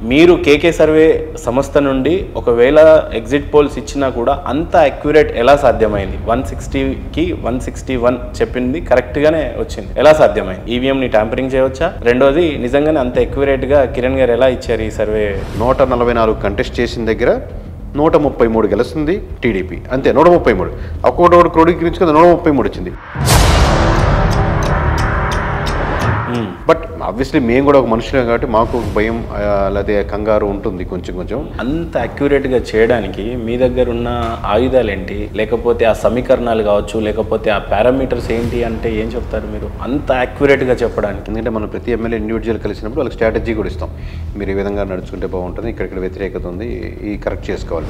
మీరు KK survey సంస్థ నుండి ఒకవేళ ఎగ్జిట్ పోల్స్ ఇచ్చినా కూడా అంత అక్యురేట్ ఎలా సాధ్యమైంది? 160కి 161 చెప్పింది కరెక్ట్గానే వచ్చింది, ఎలా సాధ్యమైంది? ఈవీఎంని ట్యాంపరింగ్ చేయవచ్చా? రెండోది, నిజంగానే అంత అక్యురేట్గా కిరణ్ గారు ఎలా ఇచ్చారు ఈ సర్వే? 144 కంటెస్ట్ చేసిన దగ్గర 133 గెలుస్తుంది టీడీపీ, అంతే. 133 ఒక్కొక్కటి క్రోడీకరించుకుంది, 133 వచ్చింది. బట్ ఆబ్వియస్లీ మేము కూడా ఒక మనుషులే కాబట్టి మాకు భయం లేదా కంగారు ఉంటుంది కొంచెం. అంత అక్యురేట్గా చేయడానికి మీ దగ్గర ఉన్న ఆయుధాలు ఏంటి? లేకపోతే ఆ సమీకరణాలు కావచ్చు, లేకపోతే ఆ పారామీటర్స్ ఏంటి అంటే ఏం చెప్తారు మీరు అంత అక్యురేట్గా చెప్పడానికి? ఎందుకంటే మనం ప్రతి ఎమ్మెల్యే ఇండివిజువల్ కలిసినప్పుడు వాళ్ళకి స్ట్రాటజీ కూడా ఇస్తాం. మీరు ఈ విధంగా నడుచుకుంటే బాగుంటుంది, ఇక్కడ వ్యతిరేకత ఉంది, ఈ కరెక్ట్ చేసుకోవాలి.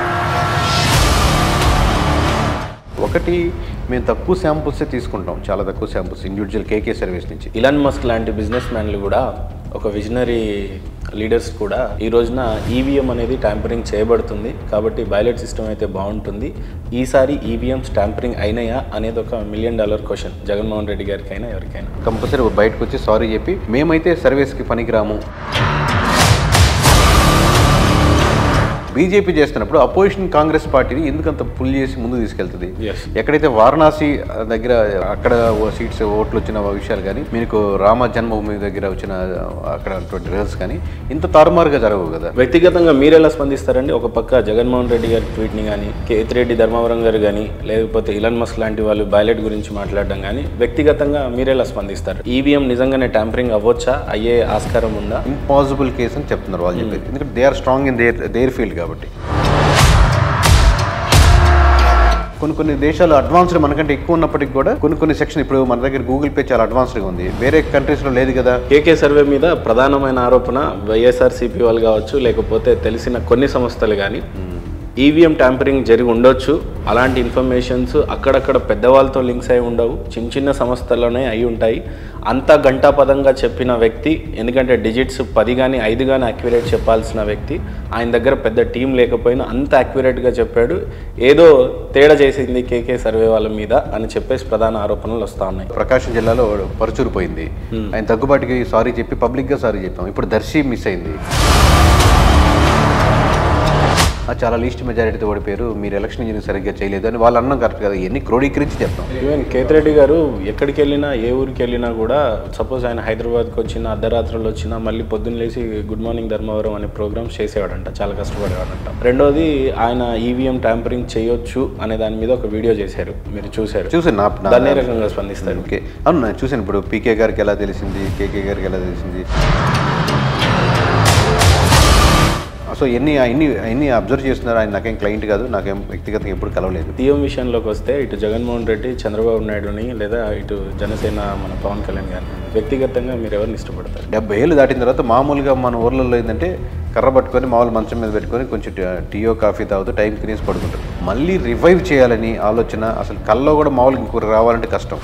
ఒకటి, మేము తక్కువ శాంపుల్సే తీసుకుంటాం, చాలా తక్కువ శాంపుల్స్ ఇండివిజువల్ కేకే సర్వీస్ నుంచి. ఇలాన్ మస్క్ లాంటి బిజినెస్ మ్యాన్లు కూడా, ఒక విజనరీ లీడర్స్ కూడా ఈ రోజున ఈవీఎం అనేది ట్యాంపరింగ్ చేయబడుతుంది కాబట్టి బ్యాలెట్ సిస్టమ్ అయితే బాగుంటుంది, ఈసారి ఈవీఎంస్ ట్యాంపరింగ్ అయినాయా అనేది ఒక $1 మిలియన్ క్వశ్చన్ జగన్మోహన్ రెడ్డి గారికి అయినా ఎవరికైనా. కంపల్సరీ బయటకు వచ్చి సారీ చెప్పి మేమైతే సర్వీస్కి పనికిరాము. బీజేపీ చేస్తున్నప్పుడు అపోజిషన్ కాంగ్రెస్ పార్టీని ఎందుకంత పుల్ చేసి ముందు తీసుకెళ్తుంది? ఎక్కడైతే వారణాసి దగ్గర అక్కడ సీట్స్ ఓట్లు వచ్చిన విషయాలు కానీ, మీకు రామ జన్మభూమి దగ్గర వచ్చిన అక్కడ రిజల్ట్స్ కానీ ఇంత తారుమారుగా జరగవు కదా. వ్యక్తిగతంగా మీరు ఎలా స్పందిస్తారండి? ఒక పక్క జగన్మోహన్ రెడ్డి గారి ట్వీట్ని కానీ, కేతిరెడ్డి ధర్మవరం గారు కానీ, లేకపోతే ఇలాన్ మస్క్ లాంటి వాళ్ళు బ్యాలెట్ గురించి మాట్లాడడం కానీ, వ్యక్తిగతంగా మీరు ఎలా స్పందిస్తారు? ఈవీఎం నిజంగానే ట్యాంపరింగ్ అవ్వచ్చా? అయ్యే ఆస్కారం ఉందా? ఇంపాసిబుల్ కేసు అని చెప్తున్నారు వాళ్ళు చెప్పేది, ఎందుకంటే they are strong in their field కాబట్టి. కొన్ని దేశాలు అడ్వాన్స్డ్ మనకంటే ఎక్కువ ఉన్నప్పటికీ కూడా కొన్ని సెక్షన్, ఇప్పుడు మన దగ్గర గూగుల్ పే చాలా అడ్వాన్స్డ్గా ఉంది, వేరే కంట్రీస్లో లేదు కదా. కేకే సర్వే మీద ప్రధానమైన ఆరోపణ వైఎస్ఆర్సీపీ వాళ్ళు కావచ్చు, లేకపోతే తెలిసిన కొన్ని సంస్థలు కానీ ఈవీఎం ట్యాంపరింగ్ జరిగి ఉండొచ్చు, అలాంటి ఇన్ఫర్మేషన్స్ అక్కడక్కడ పెద్దవాళ్ళతో లింక్స్ అయి ఉండవు, చిన్న సంస్థల్లోనే అయి ఉంటాయి. అంత గంటాపదంగా చెప్పిన వ్యక్తి, ఎందుకంటే డిజిట్స్ 10 కానీ 5 కానీ అక్యురేట్ చెప్పాల్సిన వ్యక్తి, ఆయన దగ్గర పెద్ద టీం లేకపోయినా అంత అక్యురేట్గా చెప్పాడు, ఏదో తేడా చేసింది కేకే సర్వే వాళ్ళ మీద అని చెప్పేసి ప్రధాన ఆరోపణలు వస్తూ ఉన్నాయి. ప్రకాశం జిల్లాలో పరుచూరు పోయింది, ఆయన దగ్గుబాటికి సారీ చెప్పి పబ్లిక్గా సారీ చెప్పాం. ఇప్పుడు దర్శి మిస్ అయింది, చాలా లీస్ట్ మెజారిటీతో ఓడిపోయారు, మీరు ఎలక్షన్ ఇంజనీరింగ్ సరిగ్గా చేయలేదు అని వాళ్ళు అన్నం కరెక్ట్ కదా. ఇవన్నీ క్రోడీకరించి చెప్తాం. ఈవెన్ కేతిరెడ్డి గారు ఎక్కడికి వెళ్ళినా, ఏ ఊరికి వెళ్ళినా కూడా, సపోజ్ ఆయన హైదరాబాద్కి వచ్చిన అర్ధరాత్రులు వచ్చినా మళ్ళీ పొద్దున్న లేసి గుడ్ మార్నింగ్ ధర్మవరం అనే ప్రోగ్రామ్స్ చేసేవాడంట, చాలా కష్టపడేవాడంట. రెండోది, ఆయన ఈవీఎం ట్యాంపరింగ్ చేయొచ్చు అనే దాని మీద ఒక వీడియో చేశారు, మీరు చూశారు? చూసాను. దాన్ని ఏ రకంగా స్పందిస్తారు? ఓకే, అవును నేను చూసాను. ఇప్పుడు పీకే గారికి ఎలా తెలిసింది, కేకే గారికి ఎలా తెలిసింది, సో ఎన్ని అబ్జర్వ్ చేస్తున్నారు. ఆయన నాకేం క్లయింట్ కాదు, నాకేం వ్యక్తిగతంగా ఎప్పుడు కలవలేదు. సీఎం విషయంలోకి వస్తే, ఇటు జగన్మోహన్ రెడ్డి, చంద్రబాబు నాయుడుని, లేదా ఇటు జనసేన మన పవన్ కళ్యాణ్ గారిని వ్యక్తిగతంగా మీరు ఎవరిని ఇష్టపడతారు? 70 ఏళ్ళు దాటిన తర్వాత మామూలుగా మన ఊర్లలో ఏంటంటే కర్ర పట్టుకొని మామూలు మంచం మీద పెట్టుకొని కొంచెం టీయో కాఫీ తాగుతూ టైం తినేసి పడుకుంటారు. మళ్ళీ రివైవ్ చేయాలని ఆలోచన అసలు కల్లో కూడా మామూలుగా ఇంకొకరు రావాలంటే కష్టం.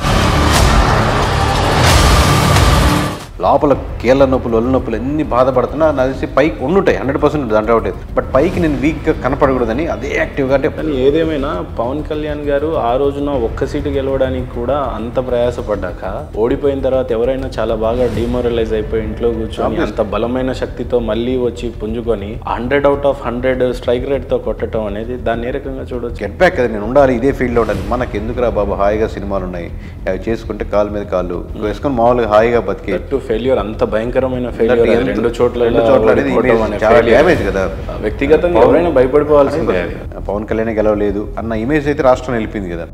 లోపల కీళ్ళ నొప్పులు, ఒళ్ళు నొప్పులు అన్ని బాధపడుతున్నా నాకు తెలిసి పైకి ఉండుంటాయి 100% దాంట్లో ఒకటి. బట్ పైకి నేను వీక్గా కనపడకూడదని అదే యాక్టివ్గా. అంటే కానీ ఏదేమైనా పవన్ కళ్యాణ్ గారు ఆ రోజున ఒక్క సీటు గెలవడానికి కూడా అంత ప్రయాసపడ్డాక, ఓడిపోయిన తర్వాత ఎవరైనా చాలా బాగా డిమోరలైజ్ అయిపోయి ఇంట్లో కూర్చొని అంత బలమైన శక్తితో మళ్ళీ వచ్చి పుంజుకొని 100 out of 100 స్ట్రైక్ రేట్తో కొట్టడం అనేది, దాన్ని ఏ రకంగా చూడొచ్చు? గెట్ బ్యాక్ కదా, నేను ఉండాలి ఇదే ఫీల్డ్లో ఉండాలి. మనకు ఎందుకురా బాబు, హాయిగా సినిమాలు ఉన్నాయి, అవి చేసుకుంటే కాలు మీద కాళ్ళు వేసుకొని మామూలుగా హాయిగా బతికే. ఫెయిల్యూర్, అంత భయంకరమైన ఫెయిల్యూర్, రెండు చోట్ల డ్యామేజ్ కదా. వ్యక్తిగతంగా ఎవరైనా భయపడిపోవాల్సిందే. పవన్ కళ్యాణ్ గెలవలేదు అన్న ఇమేజ్ అయితే రాష్ట్రం వెళ్ళిపోయింది కదా.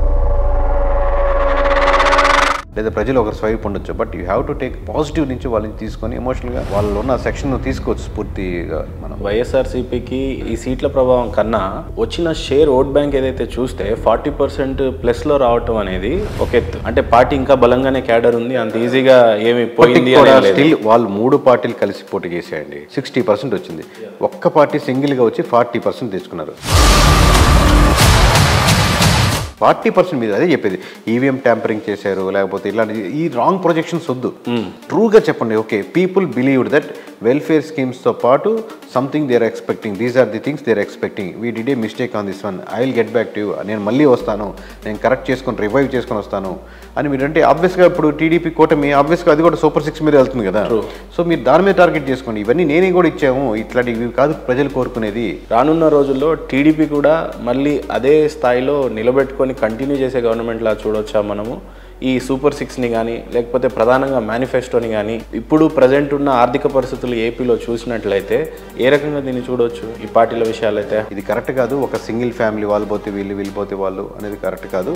లేదా ప్రజలు ఒకరు స్వైప్ ఉండొచ్చు, but you have to take positive నుంచి వాళ్ళని తీసుకొని ఎమోషనల్గా వాళ్ళు ఉన్న సెక్షన్ తీసుకోవచ్చు స్ఫూర్తిగా. మనం వైఎస్ఆర్సీపీకి ఈ సీట్ల ప్రభావం కన్నా వచ్చిన షేర్ ఓట్ బ్యాంక్ ఏదైతే చూస్తే 40% ప్లస్లో రావటం అనేది ఒక ఎత్తు. అంటే పార్టీ ఇంకా బలంగానే క్యాడర్ ఉంది, అంత ఈజీగా ఏమి పోయింది. స్టిల్ వాళ్ళు 3 పార్టీలు కలిసి పోటీ చేసేయండి, 60% వచ్చింది. ఒక్క పార్టీ సింగిల్గా వచ్చి 40% తెచ్చుకున్నారు. 40% మీద అదే చెప్పేది ఈవీఎం ట్యాంపరింగ్ చేశారు లేకపోతే ఇలాంటి ఈ రాంగ్ ప్రొజెక్షన్స్ వద్దు. ట్రూగా చెప్పండి. Okay, people believed that welfare స్కీమ్స్తో పాటు something they are expecting, these are the things they are expecting, we did a mistake on this one, I will get back to you, నేను మళ్ళీ వస్తాను, నేను correct చేసుకొని రివైవ్ చేసుకొని వస్తాను అని మీరంటే ఆబ్వియస్గా ఇప్పుడు టీడీపీ కూటమి ఆబ్వియస్గా అది కూడా సూపర్ 6 మీద వెళ్తుంది కదా. సో మీరు దాని మీద టార్గెట్ చేసుకోండి. ఇవన్నీ నేనే కూడా ఇచ్చాము, ఇట్లాంటివి కాదు ప్రజలు కోరుకునేది. రానున్న రోజుల్లో టీడీపీ కూడా మళ్ళీ అదే స్థాయిలో నిలబెట్టుకొని కంటిన్యూ చేసే గవర్నమెంట్ లా చూడొచ్చా మనము? ఈ సూపర్ 6ని కానీ లేకపోతే ప్రధానంగా మేనిఫెస్టోని కానీ ఇప్పుడు ప్రజెంట్ ఉన్న ఆర్థిక పరిస్థితులు ఏపీలో చూసినట్లయితే ఏ రకంగా దీన్ని చూడవచ్చు ఈ పార్టీల విషయాలైతే? ఇది కరెక్ట్ కాదు. ఒక సింగిల్ ఫ్యామిలీ వాళ్ళు పోతే వీళ్ళు పోతే వాళ్ళు అనేది కరెక్ట్ కాదు.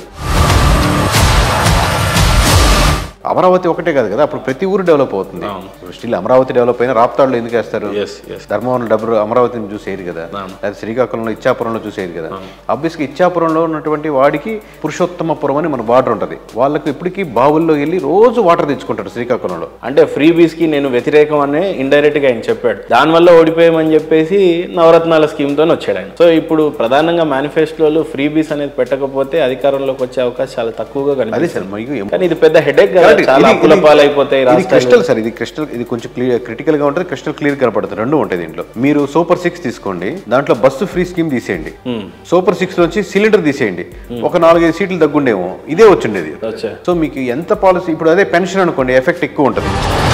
అమరావతి ఒకటే కాదు కదా, అప్పుడు ప్రతి ఊరు డెవలప్ అవుతుంది. స్టిల్ అమరావతి డెవలప్ అయినా రాప్తాడులో ఎందుకు వేస్తారు? ధర్మవరం డబ్బు అమరావతిని చూసేది కదా, లేదా శ్రీకాకుళంలో ఇచ్చాపురంలో చూసేది కదా. ఆబ్వియస్గా ఇచ్చాపురంలో ఉన్నటువంటి వాడికి పురుషోత్తమపురం అని మన బార్డర్ ఉంటుంది. వాళ్ళకు ఇప్పటికీ బావుల్లో వెళ్ళి రోజు వాటర్ తెచ్చుకుంటారు శ్రీకాకుళంలో. అంటే ఫ్రీ బీస్కి నేను వ్యతిరేకం అనే ఇండైరెక్ట్గా ఆయన చెప్పాడు. దానివల్ల ఓడిపోయామని చెప్పేసి నవరత్నాల స్కీమ్తో వచ్చాడు ఆయన. సో ఇప్పుడు ప్రధానంగా మేనిఫెస్టోలో ఫ్రీ బీస్ అనేది పెట్టకపోతే అధికారంలోకి వచ్చే అవకాశం చాలా తక్కువగా కనిపిస్తుంది. కానీ ఇది పెద్ద హెడేక్ కదా, చాలా అప్పుల పాలైపోతాయి. ఇది క్రిస్టల్ సార్, ఇది కొంచెం క్రిటికల్ గా ఉంటుంది, క్రిస్టల్ క్లియర్ కనపడుతుంది. రెండు ఉంటాయి దీంట్లో. మీరు సూపర్ 6 తీసుకోండి, దాంట్లో బస్సు ఫ్రీ స్కీమ్ తీసేయండి, సూపర్ 6 నుంచి సిలిండర్ తీసేయండి, ఒక 4-5 సీట్లు తగ్గుండేమో, ఇదే వచ్చిండేది. సో మీకు ఎంత పాలసీ ఇప్పుడు అదే పెన్షన్ అనుకోండి, ఎఫెక్ట్ ఎక్కువ ఉంటుంది.